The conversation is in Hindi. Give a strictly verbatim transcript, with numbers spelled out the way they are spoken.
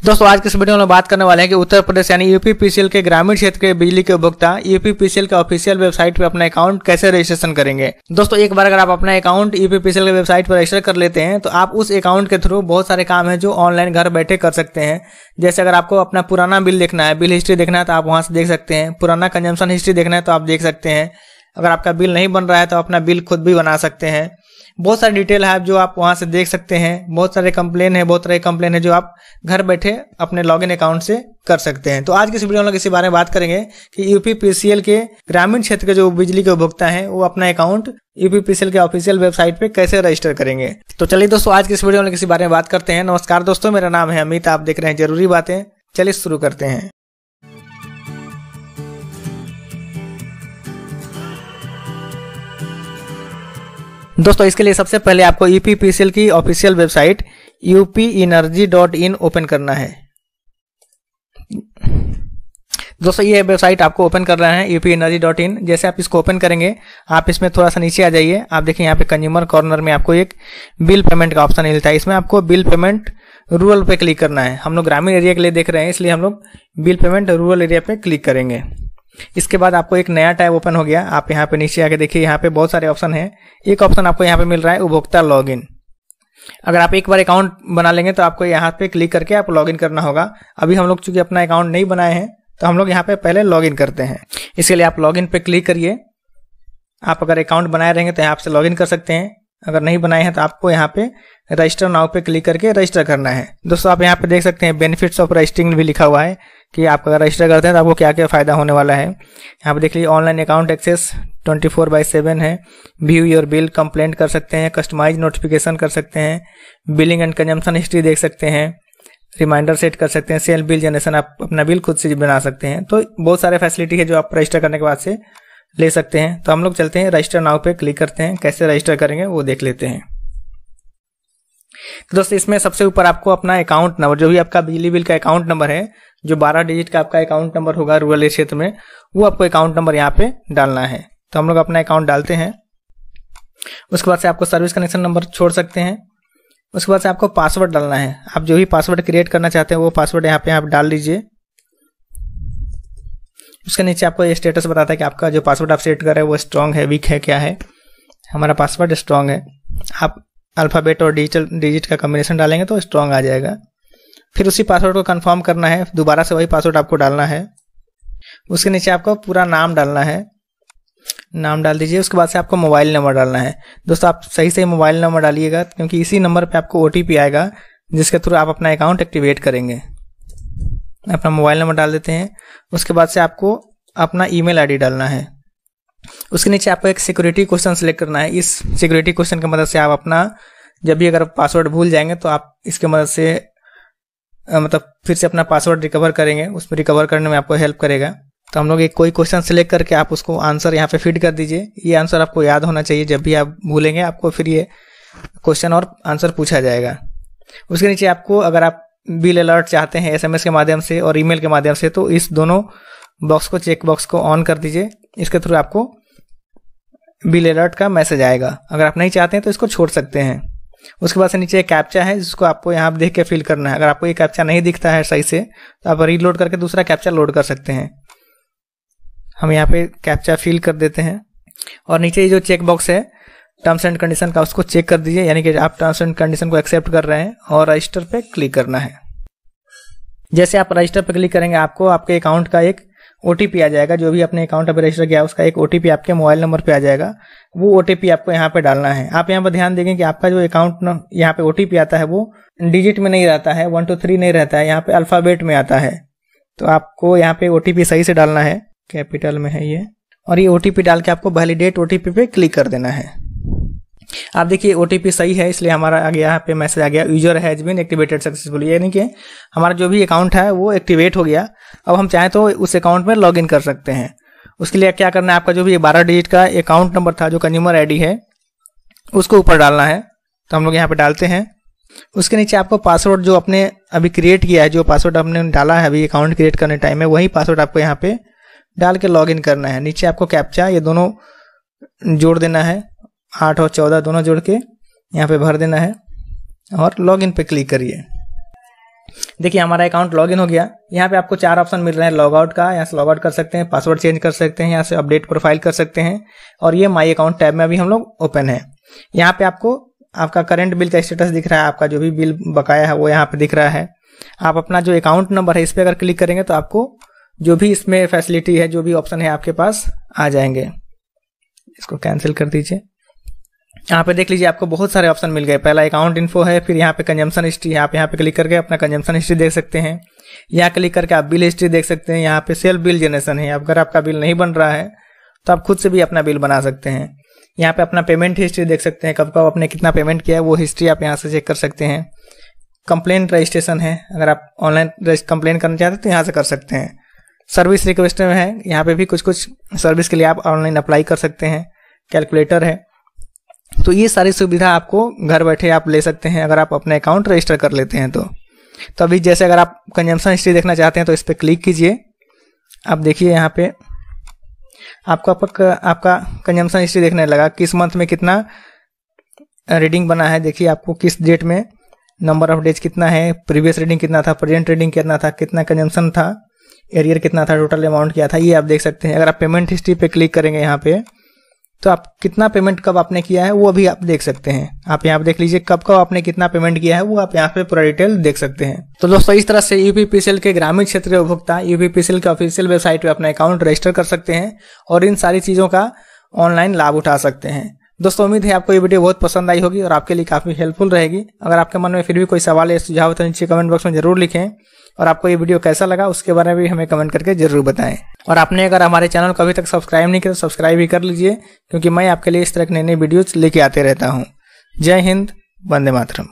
दोस्तों आज के इस वीडियो में बात करने वाले हैं कि उत्तर प्रदेश यानी यूपीपीसीएल के ग्रामीण क्षेत्र के बिजली के उपभोक्ता यूपीपीसीएल के ऑफिशियल वेबसाइट पे अपना अकाउंट कैसे रजिस्ट्रेशन करेंगे। दोस्तों एक बार अगर आप अपना अकाउंट यूपीपीसीएल के वेबसाइट पर रजिस्टर कर लेते हैं तो आप उस अकाउंट के थ्रू बहुत सारे काम है जो ऑनलाइन घर बैठे कर सकते हैं। जैसे अगर आपको अपना पुराना बिल देखना है, बिल हिस्ट्री देखना है तो आप वहां से देख सकते हैं। पुराना कंजम्पशन हिस्ट्री देखना है तो आप देख सकते हैं। अगर आपका बिल नहीं बन रहा है तो अपना बिल खुद भी बना सकते हैं। बहुत सारी डिटेल है जो आप वहां से देख सकते हैं। बहुत सारे कंप्लेन है, बहुत तरह के कंप्लेन है जो आप घर बैठे अपने लॉगिन अकाउंट से कर सकते हैं। तो आज की इस वीडियो में इसी बारे में बात करेंगे कि यूपीपीसीएल के ग्रामीण क्षेत्र के जो बिजली के उपभोक्ता हैं वो अपना अकाउंट यूपीपीसीएल के ऑफिशियल वेबसाइट पे कैसे रजिस्टर करेंगे। तो चलिए दोस्तों आज की इस वीडियो में किसी बारे में बात करते हैं। नमस्कार दोस्तों, मेरा नाम है अमित, आप देख रहे हैं जरूरी बातें। चलिए शुरू करते हैं। दोस्तों इसके लिए सबसे पहले आपको यूपीपीसीएल की official website U P energy dot in open करना है। दोस्तों ये वेबसाइट आपको ओपन कर रहा है U P energy dot in. जैसे आप इसको ओपन करेंगे आप इसमें थोड़ा सा नीचे आ जाइए। आप देखिए यहाँ पे कंज्यूमर कॉर्नर में आपको एक बिल पेमेंट का ऑप्शन मिलता है। इसमें आपको बिल पेमेंट रूरल पे क्लिक करना है। हम लोग ग्रामीण एरिया के लिए देख रहे हैं इसलिए हम लोग बिल पेमेंट रूरल एरिया पे क्लिक करेंगे। इसके बाद आपको एक नया टैब ओपन हो गया। आप यहाँ पे नीचे आके देखिए, यहाँ पे बहुत सारे ऑप्शन हैं। एक ऑप्शन आपको यहाँ पे मिल रहा है उपभोक्ता लॉगिन। अगर आप एक बार अकाउंट बना लेंगे तो आपको यहाँ पे क्लिक करके आप लॉगिन करना होगा। अभी हम लोग चूंकि अपना अकाउंट नहीं बनाए हैं तो हम लोग यहाँ पे पहले लॉगिन करते हैं। इसके लिए आप लॉगिन पे क्लिक करिए। आप अगर अकाउंट बनाए रहेंगे तो यहाँ से लॉगिन कर सकते हैं। अगर नहीं बनाए हैं तो आपको यहाँ पे रजिस्टर नाउ पे क्लिक करके रजिस्टर करना है। दोस्तों आप यहाँ पे देख सकते हैं बेनिफिट्स ऑफ रजिस्टरिंग भी लिखा हुआ है कि आप अगर रजिस्टर करते हैं तो आपको क्या क्या फायदा होने वाला है। यहाँ पे देख लीजिए, online account access twenty four by seven है। व्यू योर बिल, कंप्लेंट कर सकते हैं, कस्टमाइज नोटिफिकेशन कर सकते हैं, बिलिंग एंड कंजम्पशन हिस्ट्री देख सकते हैं, रिमाइंडर सेट कर सकते हैं, सेल्फ बिल जनरेशन आप अपना बिल खुद से बना सकते हैं। तो बहुत सारे फैसिलिटी है जो आप रजिस्टर करने के बाद से ले सकते हैं। तो हम लोग चलते हैं रजिस्टर नाउ पे क्लिक करते हैं। कैसे रजिस्टर करेंगे वो देख लेते हैं। तो दोस्तों इसमें सबसे ऊपर आपको अपना अकाउंट नंबर, जो भी आपका बिजली बिल का अकाउंट नंबर है, जो बारह डिजिट का आपका अकाउंट नंबर होगा रूरल क्षेत्र में, वो आपको अकाउंट नंबर यहाँ पे डालना है। तो हम लोग अपना अकाउंट डालते हैं। उसके बाद से आपको सर्विस कनेक्शन नंबर छोड़ सकते हैं। उसके बाद से आपको पासवर्ड डालना है। आप जो भी पासवर्ड क्रिएट करना चाहते हैं वो पासवर्ड यहाँ पे आप डाल लीजिए। उसके नीचे आपको ये स्टेटस बताता है कि आपका जो पासवर्ड आप सेट कर रहे हैं वो स्ट्रांग है, वीक है, क्या है। हमारा पासवर्ड स्ट्रांग है। आप अल्फ़ाबेट और डिजिटल डिजिट का कॉम्बिनेशन डालेंगे तो स्ट्रांग आ जाएगा। फिर उसी पासवर्ड को कंफर्म करना है। दोबारा से वही पासवर्ड आपको डालना है। उसके नीचे आपको पूरा नाम डालना है। नाम डाल दीजिए। उसके बाद से आपको मोबाइल नंबर डालना है। दोस्तों आप सही से मोबाइल नंबर डालिएगा क्योंकि इसी नंबर पे आपको ओटीपी आएगा जिसके थ्रू आप अपना अकाउंट एक्टिवेट करेंगे। अपना मोबाइल नंबर डाल देते हैं। उसके बाद से आपको अपना ईमेल आईडी डालना है। उसके नीचे आपको एक सिक्योरिटी क्वेश्चन सेलेक्ट करना है। इस सिक्योरिटी क्वेश्चन की मदद से आप अपना जब भी अगर पासवर्ड भूल जाएंगे तो आप इसके मदद से आ, मतलब फिर से अपना पासवर्ड रिकवर करेंगे। उसमें रिकवर करने में आपको हेल्प करेगा। तो हम लोग एक कोई क्वेश्चन सेलेक्ट करके आप उसको आंसर यहाँ पे फीड कर दीजिए। ये आंसर आपको याद होना चाहिए। जब भी आप भूलेंगे आपको फिर ये क्वेश्चन और आंसर पूछा जाएगा। उसके नीचे आपको अगर आप बिल अलर्ट चाहते हैं एसएमएस के माध्यम से और ईमेल के माध्यम से तो इस दोनों बॉक्स को चेक बॉक्स को ऑन कर दीजिए। इसके थ्रू आपको बिल अलर्ट का मैसेज आएगा। अगर आप नहीं चाहते हैं तो इसको छोड़ सकते हैं। उसके बाद से नीचे एक कैप्चा है जिसको आपको यहाँ देख के फिल करना है। अगर आपको ये कैप्चा नहीं दिखता है सही से तो आप रीलोड करके दूसरा कैप्चा लोड कर सकते हैं। हम यहाँ पे कैप्चा फिल कर देते हैं और नीचे ये जो चेक बॉक्स है टर्म्स एंड कंडीशन का, उसको चेक कर दीजिए। यानी कि आप टर्म्स एंड कंडीशन को एक्सेप्ट कर रहे हैं और रजिस्टर पे क्लिक करना है। जैसे आप रजिस्टर पे क्लिक करेंगे आपको आपके अकाउंट का एक ओटीपी आ जाएगा। जो भी अपने अकाउंट पे रजिस्टर किया उसका एक ओटीपी आपके मोबाइल नंबर पे आ जाएगा। वो ओटीपी आपको यहाँ पे डालना है। आप यहाँ पर ध्यान देंगे कि आपका जो अकाउंट यहाँ पे ओटीपी आता है वो डिजिट में नहीं रहता है, वन टू थ्री नहीं रहता है, यहाँ पे अल्फाबेट में आता है। तो आपको यहाँ पे ओटीपी सही से डालना है। कैपिटल में है ये, और ये ओटीपी डाल के आपको वैलिडेट ओटीपी पे क्लिक कर देना है। आप देखिए ओटीपी सही है इसलिए हमारा आगे यहाँ पे मैसेज आ गया, user has been activated successfully. यानी कि हमारा जो भी अकाउंट है वो एक्टिवेट हो गया। अब हम चाहें तो उस अकाउंट में लॉगिन कर सकते हैं। उसके लिए क्या करना है, आपका जो भी बारह डिजिट का अकाउंट नंबर था जो कंज्यूमर आईडी है उसको ऊपर डालना है। तो हम लोग यहाँ पे डालते हैं। उसके नीचे आपको पासवर्ड जो आपने अभी क्रिएट किया है, जो पासवर्ड आपने डाला है अभी अकाउंट क्रिएट करने टाइम में, वही पासवर्ड आपको यहाँ पे डाल के लॉगिन करना है। नीचे आपको कैप्चा ये दोनों जोड़ देना है, आठ और चौदह दोनों जोड़ के यहाँ पे भर देना है और लॉगिन पे क्लिक करिए। देखिए हमारा अकाउंट लॉगिन हो गया। यहाँ पे आपको चार ऑप्शन मिल रहे हैं लॉग आउट का, यहाँ से लॉग आउट कर सकते हैं, पासवर्ड चेंज कर सकते हैं, यहाँ से अपडेट प्रोफाइल कर सकते हैं, और ये माई अकाउंट टैब में अभी हम लोग ओपन है। यहाँ पे आपको आपका करंट बिल का स्टेटस दिख रहा है, आपका जो भी बिल बकाया है वो यहाँ पे दिख रहा है। आप अपना जो अकाउंट नंबर है इस पर अगर क्लिक करेंगे तो आपको जो भी इसमें फैसिलिटी है, जो भी ऑप्शन है आपके पास आ जाएंगे। इसको कैंसिल कर दीजिए। यहाँ पे देख लीजिए आपको बहुत सारे ऑप्शन मिल गए। पहला अकाउंट इन्फो है, फिर यहाँ पे कंजम्पशन हिस्ट्री है, आप यहाँ पे क्लिक करके अपना कंजम्पशन हिस्ट्री देख सकते हैं। यहाँ क्लिक करके आप बिल हिस्ट्री देख सकते हैं। यहाँ पे सेल्फ बिल जनरेशन है, अगर आपका बिल नहीं बन रहा है तो आप खुद से भी अपना बिल बना सकते हैं। यहाँ पे अपना पेमेंट हिस्ट्री देख सकते हैं, कब कब आपने कितना पेमेंट किया है वो हिस्ट्री आप यहाँ से चेक कर सकते हैं। कंप्लेंट रजिस्ट्रेशन है, अगर आप ऑनलाइन कंप्लेन करना चाहते हैं तो यहाँ से कर सकते हैं। सर्विस रिक्वेस्ट में है, यहाँ पे भी कुछ कुछ सर्विस के लिए आप ऑनलाइन अप्लाई कर सकते हैं। कैलकुलेटर है, तो ये सारी सुविधा आपको घर बैठे आप ले सकते हैं अगर आप अपने अकाउंट रजिस्टर कर लेते हैं तो। तो अभी जैसे अगर आप कंजम्पशन हिस्ट्री देखना चाहते हैं तो इस पर क्लिक कीजिए। आप देखिए यहाँ पे आपको आपका आपका कंजम्पशन हिस्ट्री देखने लगा, किस मंथ में कितना रीडिंग बना है। देखिए आपको किस डेट में नंबर ऑफ डेज कितना है, प्रीवियस रीडिंग कितना था, प्रेजेंट रीडिंग कितना था, कितना कंजम्पशन था, एरियर कितना था, टोटल अमाउंट क्या था, ये आप देख सकते हैं। अगर आप पेमेंट हिस्ट्री पे क्लिक करेंगे यहाँ पे तो आप कितना पेमेंट कब आपने किया है वो भी आप देख सकते हैं। आप यहाँ पे देख लीजिए कब कब आपने कितना पेमेंट किया है वो आप यहाँ पे पूरा डिटेल देख सकते हैं। तो दोस्तों इस तरह से यूपीपीसीएल के ग्रामीण क्षेत्र के उपभोक्ता यूपीपीसीएल के ऑफिशियल वेबसाइट पे अपना अकाउंट रजिस्टर कर सकते हैं और इन सारी चीजों का ऑनलाइन लाभ उठा सकते हैं। दोस्तों उम्मीद है आपको ये वीडियो बहुत पसंद आई होगी और आपके लिए काफी हेल्पफुल रहेगी। अगर आपके मन में फिर भी कोई सवाल या सुझाव तो नीचे कमेंट बॉक्स में जरूर लिखें, और आपको ये वीडियो कैसा लगा उसके बारे में भी हमें कमेंट करके जरूर बताएं। और आपने अगर हमारे चैनल को अभी तक सब्सक्राइब नहीं किया तो सब्सक्राइब भी कर लीजिए, क्योंकि मैं आपके लिए इस तरह के नए नए वीडियोज लेके आते रहता हूँ। जय हिंद, वंदे मातरम।